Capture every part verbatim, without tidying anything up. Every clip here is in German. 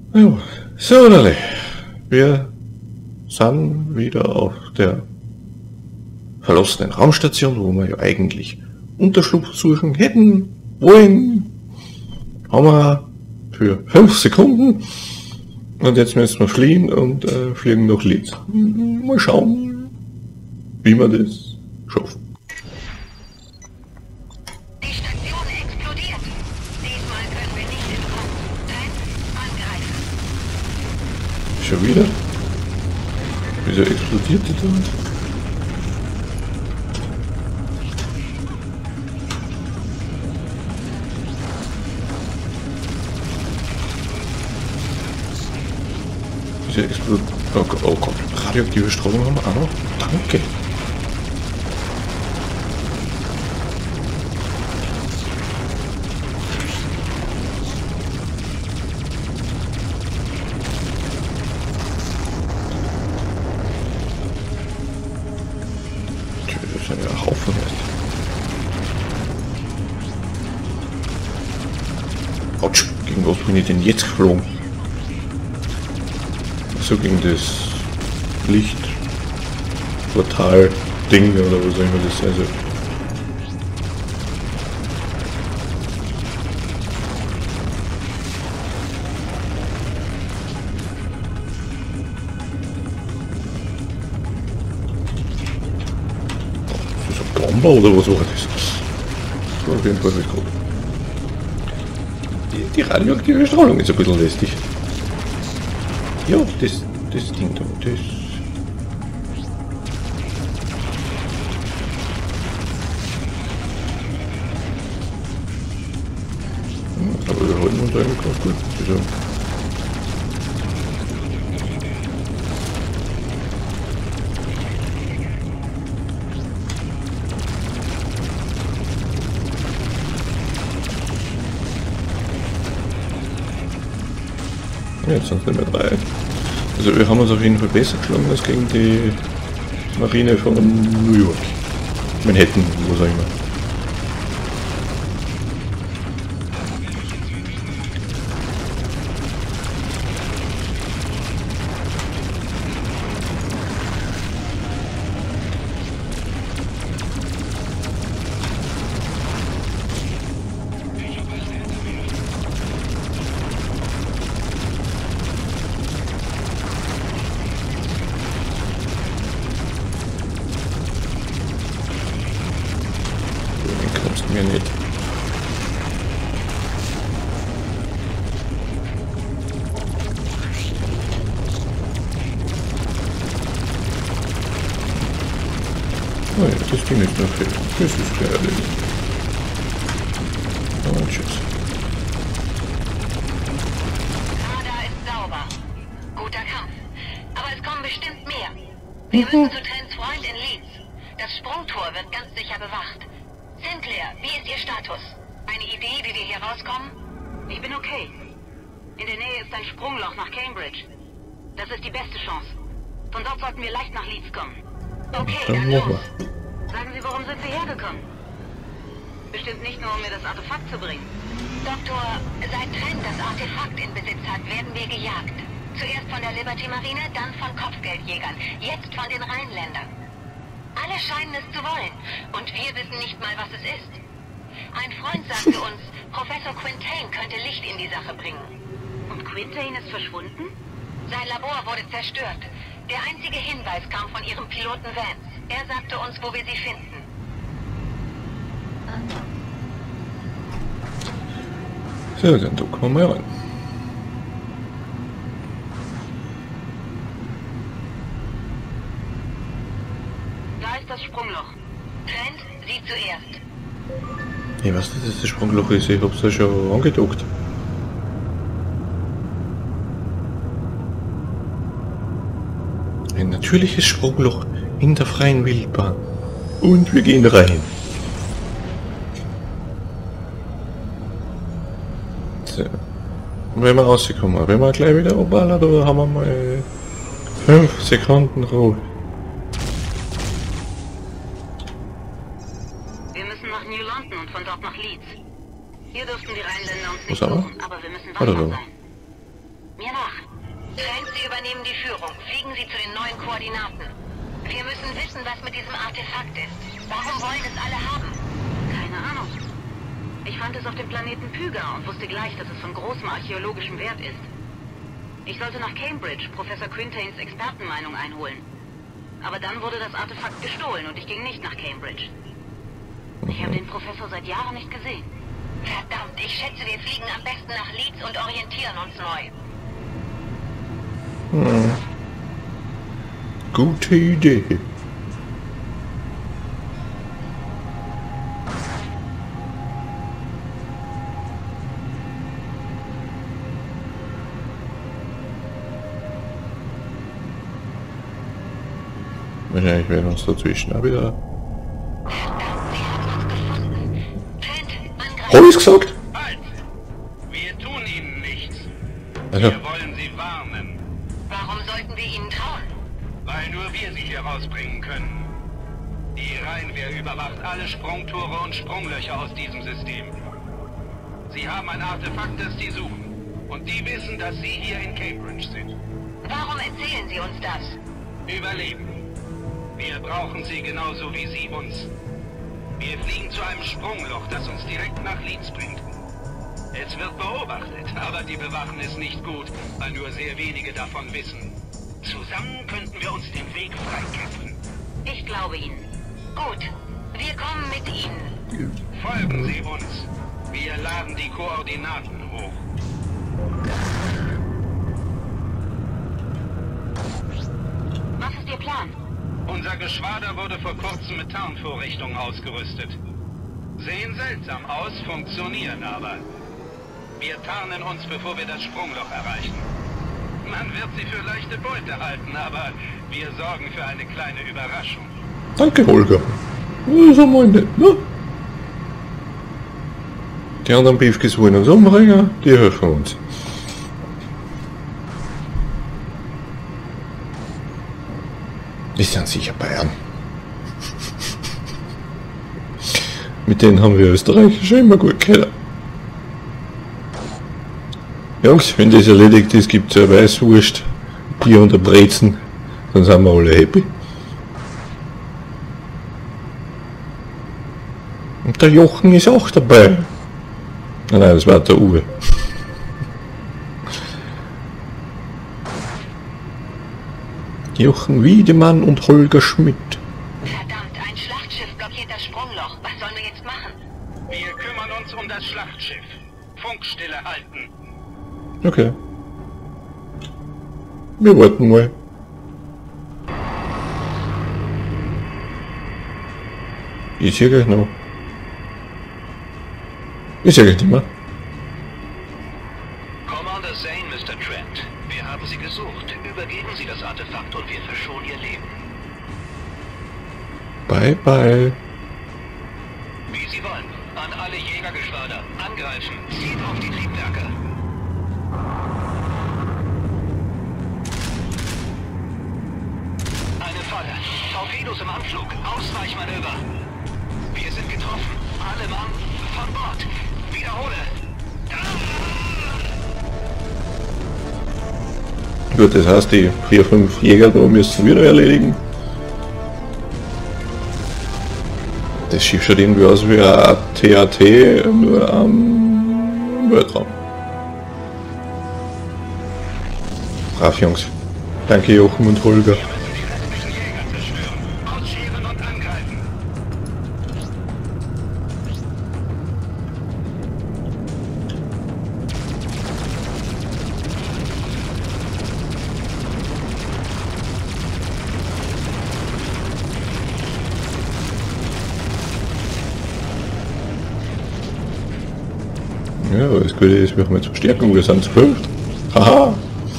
Jo, so, Leute. Wir sind wieder auf der verlassenen Raumstation, wo wir ja eigentlich Unterschlupf suchen hätten wollen. Haben wir für fünf Sekunden. Und jetzt müssen wir fliehen und äh, fliegen nach Leeds. Mal schauen, wie wir das schaffen. Die Station explodiert. Diesmal können wir nicht entkommen. Trent, angreifen. Schon wieder? Wieso explodiert die da? Wieso explodiert? Oh, Gott, oh Gott, radioaktive Strahlung haben wir auch noch. Danke. Das ist ja ein Haufen jetzt. Autsch, gegen was bin ich denn jetzt geflogen? So gegen das Lichtportal-Ding oder was auch immer das ist. Also ist das ein Bomber oder was war das? Das war auf jeden Fall gut. Die, die radioaktive Strahlung ist ein bisschen lästig. Ja, das, das Ding da, das... Hm, aber wir halten uns eigentlich ganz gut. Also jetzt sind es nicht mehr drei. Also wir haben uns auf jeden Fall besser geschlagen als gegen die Marine von New York. Manhattan, was auch immer. Mir nicht. Oh ja, das Ding ist noch viel. Das ist klar erledigt. Oh, tschüss. Radar ist sauber. Guter Kampf. Aber es kommen bestimmt mehr. Wir müssen zu Trents Freund in Leeds. Das Sprungtor wird ganz sicher bewacht. Sinclair, wie ist Ihr Status? Eine Idee, wie wir hier rauskommen? Ich bin okay. In der Nähe ist ein Sprungloch nach Cambridge. Das ist die beste Chance. Von dort sollten wir leicht nach Leeds kommen. Okay, dann los. Sagen Sie, warum sind Sie hergekommen? Bestimmt nicht nur, um mir das Artefakt zu bringen. Doktor, seit Trent das Artefakt in Besitz hat, werden wir gejagt. Zuerst von der Liberty Marine, dann von Kopfgeldjägern. Jetzt von den Rheinländern. Alle scheinen es zu wollen. Und wir wissen nicht mal, was es ist. Ein Freund sagte uns, Professor Quintain könnte Licht in die Sache bringen. Und Quintain ist verschwunden? Sein Labor wurde zerstört. Der einzige Hinweis kam von ihrem Piloten Vance. Er sagte uns, wo wir sie finden. So, dann gucken wir mal rein. Das Sprungloch. Trent, Sie zuerst. Ich weiß nicht, dass das Sprungloch ist. Ich hab's ja schon angedockt. Ein natürliches Sprungloch in der freien Wildbahn. Und wir gehen rein. So. Und wenn wir rauskommen, wenn wir gleich wieder obballern, da haben wir mal fünf Sekunden Ruhe. und von dort nach Leeds. Hier dürften die Rheinländer uns Wo nicht sind wir? suchen, aber wir müssen Oder wachsam so. sein. Mir nach. Koordinaten. Wir müssen wissen, was mit diesem Artefakt ist. Warum wollen es alle haben? Keine Ahnung. Ich fand es auf dem Planeten Pyga und wusste gleich, dass es von großem archäologischem Wert ist. Ich sollte nach Cambridge Professor Quintains Expertenmeinung einholen. Aber dann wurde das Artefakt gestohlen und ich ging nicht nach Cambridge. Ich habe den Professor seit Jahren nicht gesehen. Verdammt, ich schätze, wir fliegen am besten nach Leeds und orientieren uns neu. Hm. Gute Idee. Wahrscheinlich werden uns dazwischen auch wieder... Hab ich's gesagt? Halt! Wir tun ihnen nichts. Also. Wir wollen sie warnen. Warum sollten wir ihnen trauen? Weil nur wir sie hier rausbringen können. Die Rheinwehr überwacht alle Sprungtore und Sprunglöcher aus diesem System. Sie haben ein Artefakt, das sie suchen. Und die wissen, dass sie hier in Cambridge sind. Warum erzählen sie uns das? Überleben. Wir brauchen sie genauso wie sie uns. Wir fliegen zu einem Sprungloch, das uns direkt nach Leeds bringt. Es wird beobachtet, aber die bewachen es nicht gut, weil nur sehr wenige davon wissen. Zusammen könnten wir uns den Weg freikämpfen. Ich glaube Ihnen. Gut, wir kommen mit Ihnen. Folgen Sie uns. Wir laden die Koordinaten hoch. Was ist Ihr Plan? Unser Geschwader wurde vor kurzem mit Tarnvorrichtungen ausgerüstet. Sehen seltsam aus, funktionieren aber. Wir tarnen uns, bevor wir das Sprungloch erreichen. Man wird sie für leichte Beute halten, aber wir sorgen für eine kleine Überraschung. Danke, Holger. Das ist einmal nett, ne? Die anderen Beefkes wollen uns umbringen, die helfen uns. Die sind sicher Bayern. Mit denen haben wir Österreicher schon immer gut gehört. Jungs, wenn das erledigt ist, gibt es ja Weißwurst, Bier und ein Brezen, dann sind wir alle happy. Und der Jochen ist auch dabei. Nein, nein, das war der Uwe. Jochen Wiedemann und Holger Schmidt. Verdammt, ein Schlachtschiff blockiert das Sprungloch. Was sollen wir jetzt machen? Wir kümmern uns um das Schlachtschiff. Funkstille halten. Okay. Wir warten mal. Ich sehe gleich noch. Ich sehe gleich nicht mehr. Commander Zane, Mister Trent. Wir haben Sie gesucht. Übergeben Sie das Artefakt und wir verschonen Ihr Leben. Bye bye. Wie Sie wollen. An alle Jägergeschwader. Angreifen. Zieht auf die Triebwerke. Eine Falle. Torpedos im Anflug. Ausweichmanöver. Wir sind getroffen. Alle Mann von Bord. Wiederhole. Gut, das heißt, die vier, fünf Jäger da müssen wir wieder erledigen. Das Schiff schaut irgendwie aus wie ein T A T, nur am Weltraum. Brav, Jungs. Danke, Jochen und Holger. Ja, aber das Gute ist, wir haben jetzt Verstärkung, wir sind zu fünft. Haha!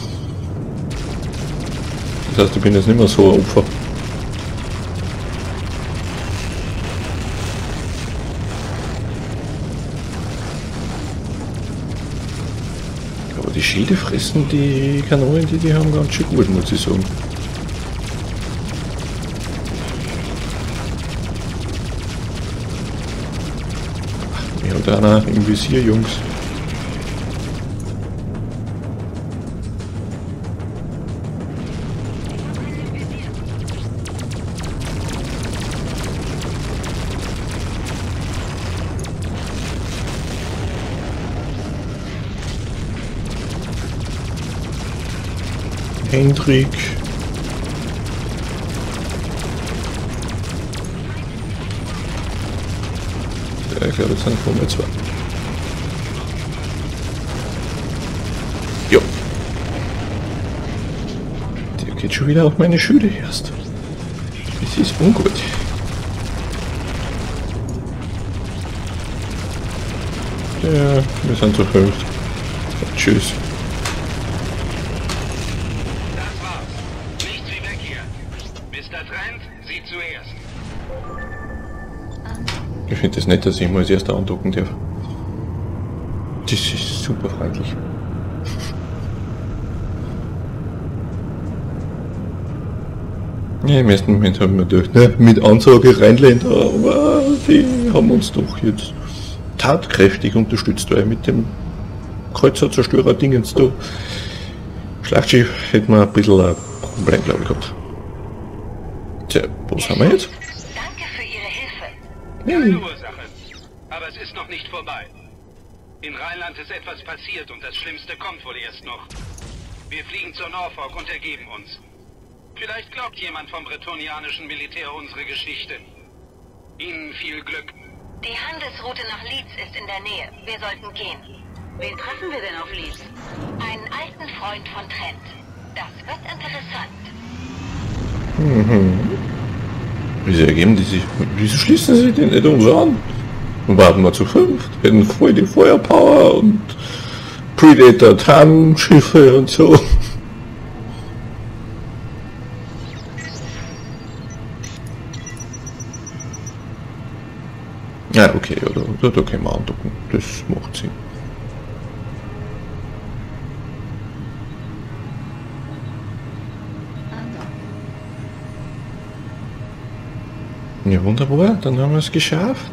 Das heißt, ich bin jetzt nicht mehr so ein Opfer. Aber die Schilde fressen die Kanonen, die die haben, ganz schön gut, muss ich sagen. Ach, mir hat einer im Visier, Jungs. Hendrik. Ja, ich glaube, jetzt sind vor mir zwei. Jo. Der geht schon wieder auf meine Schüler erst. Das ist ungut. Ja, wir sind zu fünft. Tschüss. Das war's. Nichts wie weg hier. Mister Trent, Sie zuerst. Ich finde es das nett, dass ich mal als erster andocken darf. Das ist super freundlich. Ja, im ersten Moment haben wir gedacht, ne, mit Ansage Rheinländer, aber die haben uns doch jetzt tatkräftig unterstützt, weil mit dem Kreuzer-Zerstörer Dingens da Schlachtschiff hätten wir ein bisschen ein Problem, glaube ich, gehabt. Tja, wo sind wir jetzt? Danke für Ihre Hilfe. Keine Ursache. Aber es ist noch nicht vorbei. In Rheinland ist etwas passiert und das Schlimmste kommt wohl erst noch. Wir fliegen zur Norfolk und ergeben uns. Vielleicht glaubt jemand vom bretonianischen Militär unsere Geschichte. Ihnen viel Glück. Die Handelsroute nach Leeds ist in der Nähe. Wir sollten gehen. Wen treffen wir denn auf Leeds? Einen alten Freund von Trent. Das wird interessant. Mhm. Wieso ergeben die sich? Wieso schließen sie den nicht uns an? Und warten wir zu fünft. Hätten voll die Feuerpower und Predator Tarnschiffe und so. Ja, okay, oder, oder da können wir andocken. Das macht Sinn. Ja, wunderbar, dann haben wir es geschafft.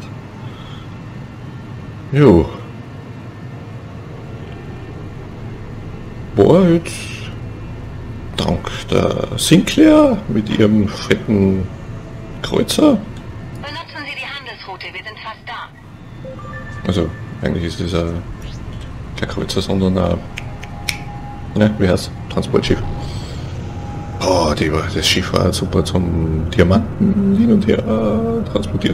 Jo. Boah, jetzt dank der Sinclair mit ihrem fetten Kreuzer. Benutzen Sie die Handelsroute, wir sind fast da. Also, eigentlich ist das ein, kein Kreuzer, sondern ein, ne, wie heißt Transportschiff. Oh, die war, das Schiff war super zum Diamanten hin und her äh, transportieren.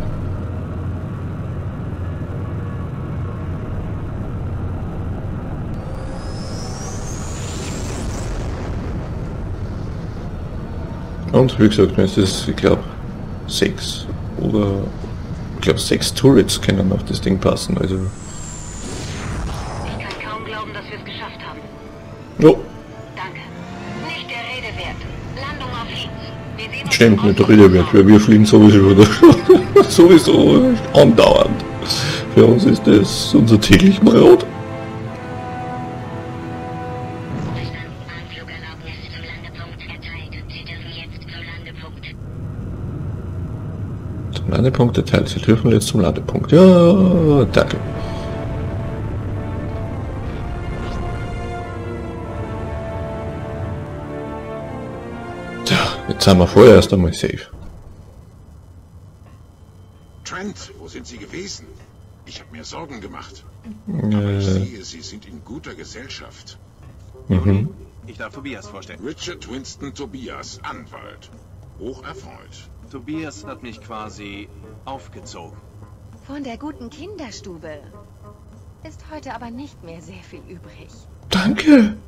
Und wie gesagt, es ist, ich glaube, sechs oder ich glaube sechs Turrets können auf das Ding passen. Also. Ich kann kaum glauben, dass wir es geschafft haben. Jo. Danke. Nicht der Rede wert. Landung auf Leeds. Wir sehen uns Stimmt, im nicht der Osten. Rede wert, weil wir fliegen sowieso wieder. Sowieso andauernd. Für uns ist das unser täglich Brot. Flugeraubnis zum Landepunkt erteilt. Sie dürfen jetzt zum Landepunkt. Zum Landepunkt erteilt. Sie dürfen jetzt zum Landepunkt. Ja, danke. Tja, jetzt sind wir vorerst einmal safe. Trent, wo sind Sie gewesen? Ich habe mir Sorgen gemacht. Äh, Aber ich sehe, Sie sind in guter Gesellschaft. mhm. Ich darf Tobias vorstellen. Richard Winston Tobias, Anwalt. Hocherfreut. Tobias hat mich quasi aufgezogen. Von der guten Kinderstube. Ist heute aber nicht mehr sehr viel übrig. Danke.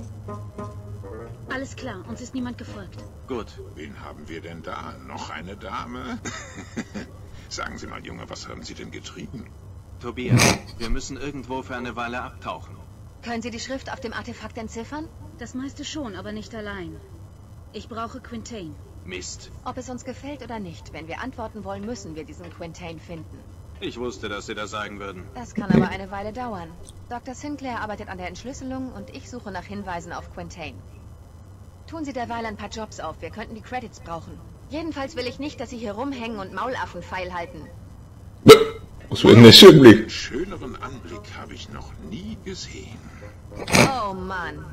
Alles klar, uns ist niemand gefolgt. Gut. Wen haben wir denn da? Noch eine Dame? Sagen Sie mal, Junge, was haben Sie denn getrieben? Tobias, wir müssen irgendwo für eine Weile abtauchen. Können Sie die Schrift auf dem Artefakt entziffern? Das meiste schon, aber nicht allein. Ich brauche Quintain. Mist. Ob es uns gefällt oder nicht, wenn wir antworten wollen, müssen wir diesen Quintain finden. Ich wusste, dass Sie das sagen würden. Das kann aber eine Weile dauern. Doktor Sinclair arbeitet an der Entschlüsselung und ich suche nach Hinweisen auf Quintain. Tun Sie derweil ein paar Jobs auf, wir könnten die Credits brauchen. Jedenfalls will ich nicht, dass Sie hier rumhängen und Maulaffen feilhalten. Was wird denn das für ein Blick? Einen schöneren Anblick habe ich noch nie gesehen. Oh Mann.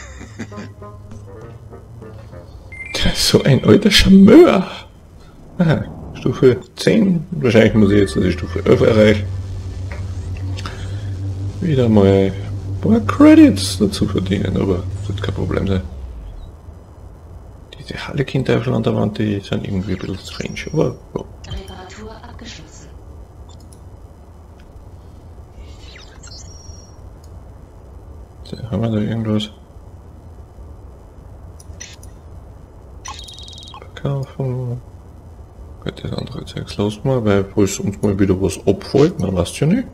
So ein alter Charmeur. Aha, Stufe zehn. Wahrscheinlich muss ich jetzt die Stufe elf erreichen. Wieder mal ein paar Credits dazu verdienen, aber das wird kein Problem sein. Die Harlequin-Teufel an der Wand, die sind irgendwie ein bisschen strange, aber ja. Reparatur abgeschlossen. So, haben wir da irgendwas? Verkaufen. Gut, das andere Zeugs lassen wir, weil falls uns mal wieder was abfällt, man weiß ja nicht.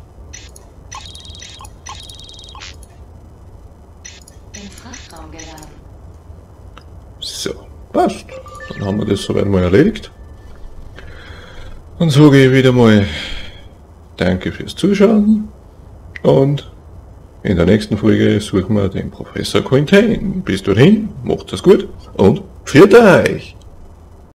Im Frachtraum geladen. So, passt. Dann haben wir das soweit mal erledigt. Dann sage ich wieder mal danke fürs Zuschauen und in der nächsten Folge suchen wir den Professor Quintain. Bis dorthin, macht es gut und pfiat euch!